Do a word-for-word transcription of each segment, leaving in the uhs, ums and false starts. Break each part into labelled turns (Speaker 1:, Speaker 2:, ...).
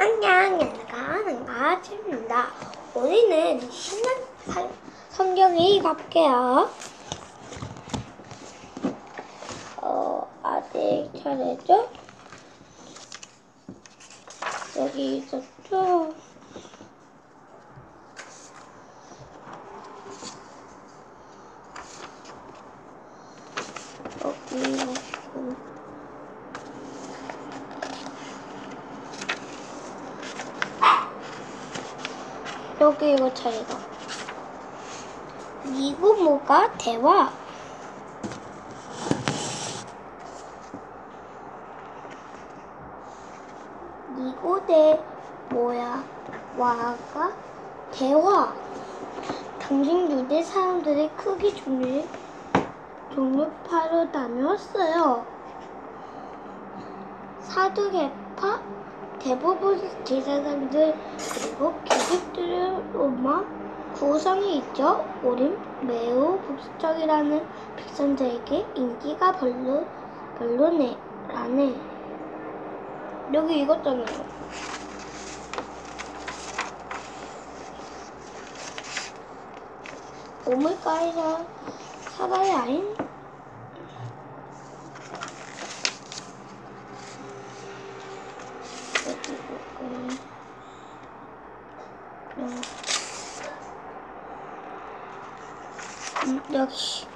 Speaker 1: 안녕, 얘들아, 안가지입니다. 우리는 신한 성경 읽어볼게요. 어, 아직 차례죠? 여기 있었죠? 여기 있고. 여기 이거 차례다. 니고모가 대화. 니고데모야 와가 대화. 당신 유대 사람들이 크게 종류, 종교파로 나누었어요. 사두개파, 대부분 제사장들, 그리고 귀족들은 로마 구성이 있죠. 우린 매우 보수적이라는 백성들에게 인기가 별로, 별로네, 라네. 여기 읽었잖아요. 오물가에서 살아야 할 음, 여기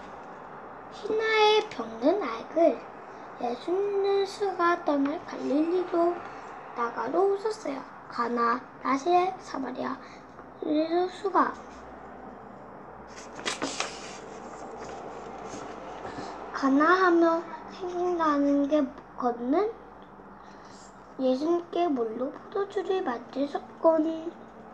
Speaker 1: 신하의 병든 아이를 예수님의 수가 떠날 갈릴리로 나가러 오셨어요. 가나, 나세, 사마리아, 그리고 수가 가나하며 생각나는 게 걷는 예수님께 물로 포도주를 만드셨거니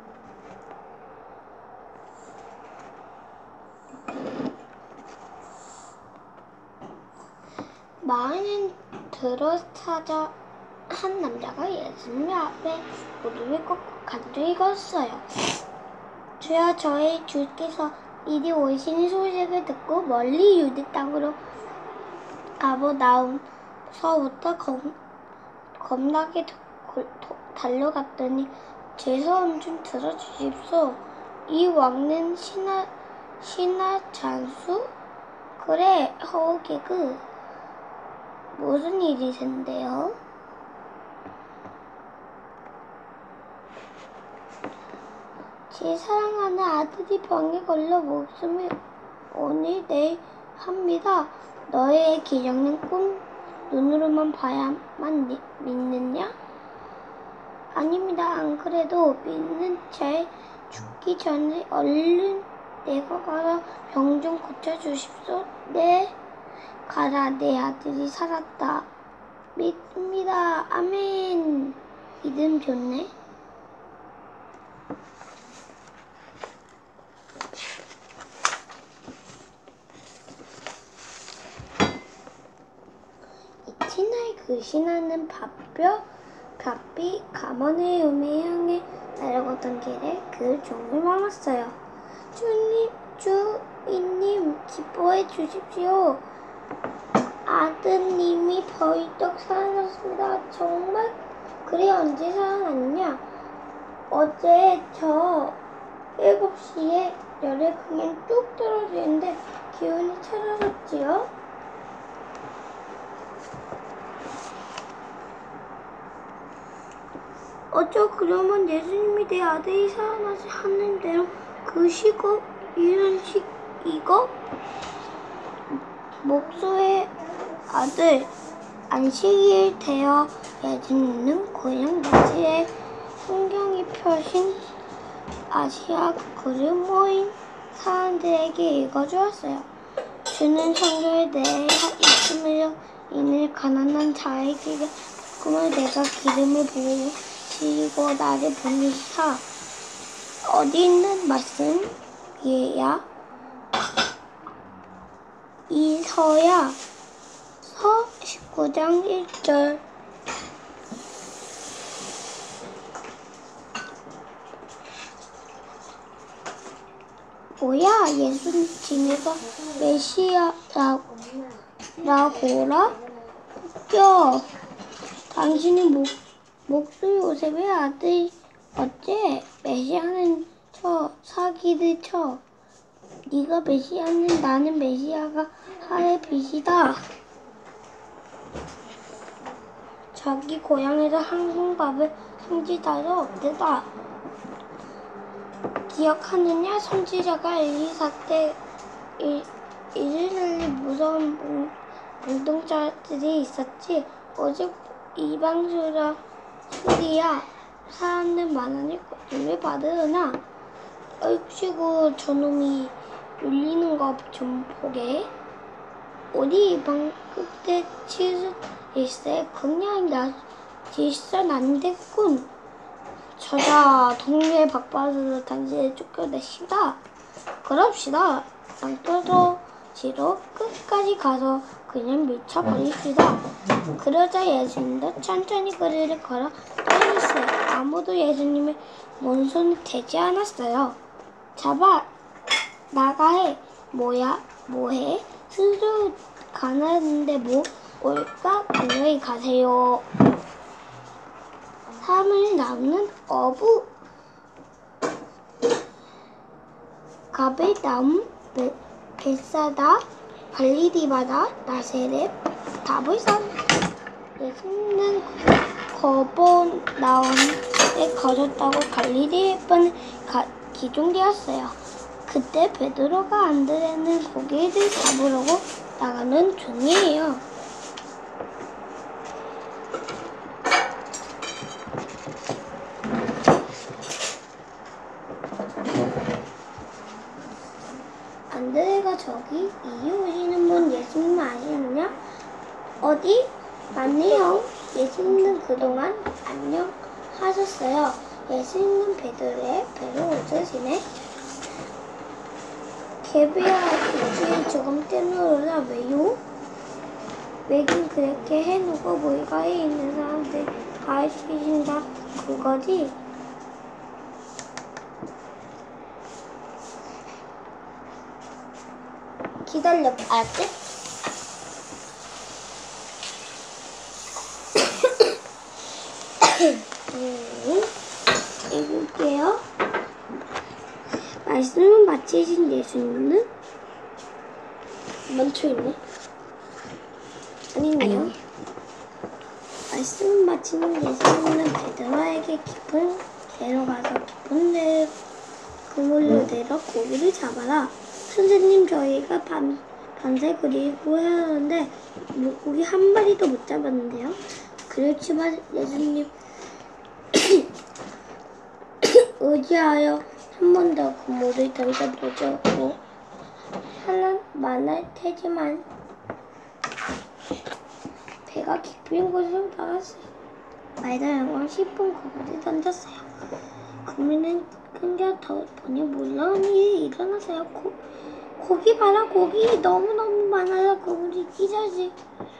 Speaker 1: 마을은 들어차자 한 남자가 예수님 앞에 무릎을 꿇고 간절히 걸었어요. 주여, 저희 주께서 이리 오시는 소식을 듣고 멀리 유대 땅으로 가보 나온서부터 겁, 겁나게 도, 도, 달려갔더니 제 소원 좀 들어주십시오. 이 왕는 신하, 신하 잔수? 그래, 허우개그. 무슨 일이신데요? 제 사랑하는 아들이 병에 걸려 목숨을 오늘 내일 합니다. 너의 기적은 꼭 눈으로만 봐야만 니, 믿느냐? 아닙니다. 안 그래도 믿는 채 죽기 전에 얼른 내가 가서 병 좀 고쳐주십시오. 네. 가라, 내 아들이 살았다. 믿습니다. 아멘. 믿음 좋네. 이튿날 그 신하는 밥뼈, 밥비, 가문의 음의 향에 내려가던 길에 그 종을 만났어요. 주님, 주인님, 기뻐해 주십시오. 아드님이 벌떡 살아났습니다. 정말? 그래, 언제 살아났냐? 어제 저 일곱 시에 열에 그냥 뚝 떨어지는데 기운이 차려졌지요? 어쩌 그러면 예수님이 내 아들이 살아나지 하는 대로 그 시각, 이런 식, 이거? 목소의 아들, 안식일 되어 예수님은 고향 나지에 성경이 펴신 아시아 글을 모인 사람들에게 읽어주었어요. 주는 성경에 대해 있음으로 인해 가난한 자에게 꿈을 내가 기름을 부으시고 나를 보내사 어디 있는 말씀이야? 이서야 서 십구 장 일 절. 뭐야, 예수님 진리가 메시아라고라? 웃겨. 당신이 목, 목수 요셉의 아들 어째 메시아는 쳐 사기를 쳐. 네가 메시아는 나는 메시아가 하의 빛이다. 자기 고향에서 한국밥을 손질자도 없다. 기억하느냐? 선지자가 엘리사 때 이스라엘에 무서운 몽둥자들이 있었지. 오직 이방수라 수리야 사람들 많으니 고통을 받으나 얼씨구 저놈이 울리는 거 좀 보게. 우리 이방 끝에 치수 일세 그냥 나 질선 안 됐군. 저자 동료의 박바스로 당신을 쫓겨내시다. 그럽시다. 땅떠도지로 끝까지 가서 그냥 밀쳐버립시다. 그러자 예수님도 천천히 거리를 걸어 떠났어요. 아무도 예수님의 몸손을 대지 않았어요. 잡아 나가해. 뭐야 뭐해. 스스로 가는데 뭐 올까? 안녕히 가세요. 사람을 낳는 어부 가베나움 벳사다 갈릴리바다 나세렛 다볼산. 예수님은 거버나움에 거졌다고 갈릴리에 번 기종되었어요. 그때 베드로가 안드레는 고기를 잡으려고 나가는 중이에요. 안드레가 저기 이리 오시는 분 예수님 아시느냐? 어디? 맞네요. 예수님은 그동안 안녕하셨어요. 예수님은 베드로의 배로 웃으시네. 개비야 일주일 조금 떼놓으라. 왜요? 왜긴 그렇게 해놓고 물가에 있는 사람들 가르치신다 그거지? 기다려, 알았지? 음, 읽을게요. 말씀을 마치신 예수님은 멈춰있네. 아니네요. 아니. 말씀을 마치는 예수님은 베드로에게 깊은 데로 가서 깊은 데 그물로 내려 고기를 잡아라. 선생님, 저희가 밤, 밤새 그리고 해왔는데 물고기 한 마리도 못 잡았는데요. 그렇지만 예수님 의지하여 한 번 더 그물을 던져보죠. 하나 많을 테지만 배가 깊은 곳으로 나갔어요. 말다 영광 십 분 그물을 던졌어요. 그물은 끊겨 더 보니 놀라운 일이 일어났어요. 고, 고기 봐라. 고기 너무너무 많아요. 그물이 찢어질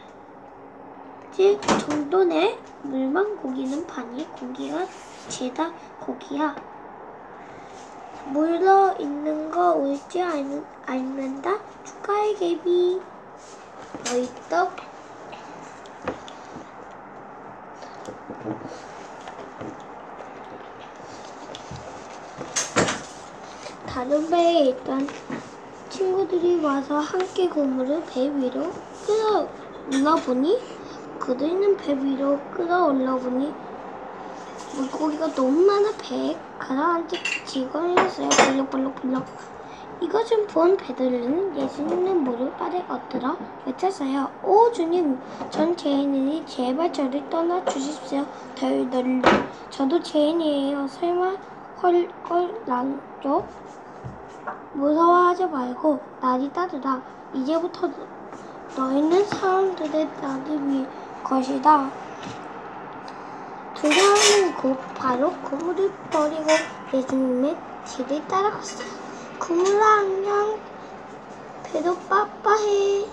Speaker 1: 정도네. 물만 고기는 반이 고기가 죄다 고기야. 물러 있는 거 울지 않는다. 축하해 개비. 어이 떡. 다른 배에 있던 친구들이 와서 함께 그물을 배 위로 끌어올라보니 그들은 배 위로 끌어올라보니 물고기가 너무 많아 배에 가라앉아 기걸렸어요. 벌럭벌럭벌럭. 이것을 본 베드로는 예수님의 무릎 아래 엎드려 외쳤어요. 오 주님, 전 죄인이니 제발 저를 떠나 주십시오. 덜덜. 저도 죄인이에요. 설마 헐걸 난죠? 무서워하지 말고 날이 따르라. 이제부터 너희는 사람들의 낙을 위할 것이다. 두 사람은 곧 바로 그물을 버리고 예수님의 뒤를 따라갔어요. 그물아 안녕. 배도 빠빠해.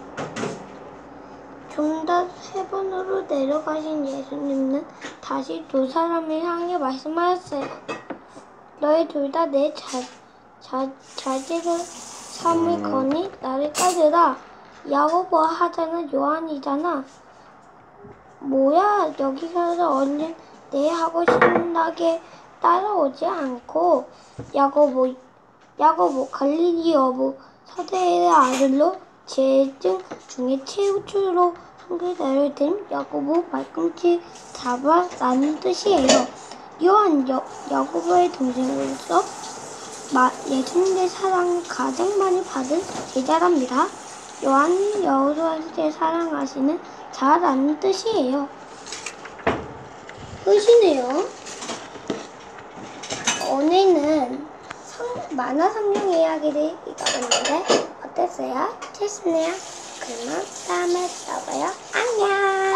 Speaker 1: 좀 더 세 번으로 내려가신 예수님은 다시 두 사람을 향해 말씀하셨어요. 너희 둘 다 내 자제를 삼을 거니 나를 따르라. 야고보와 하자는 요한이잖아. 뭐야, 여기 가서 얼른 내 하고 신나게 따라오지 않고 야고보, 야고보 갈릴리 여보 서대의 아들로 제증 중에 최우주로 한글자를 든 야고보 발꿈치 잡아라는 뜻이에요. 요한 여, 야고보의 동생으로서 예수님의 사랑을 가장 많이 받은 제자랍니다. 요한이 여호수아를 사랑하시는 자라는 뜻이에요. 끝이네요. 오늘은 성, 만화 성경 이야기를 읽어봤는데 어땠어요? 재밌었나요? 그러면 다음에 또 봐요. 안녕.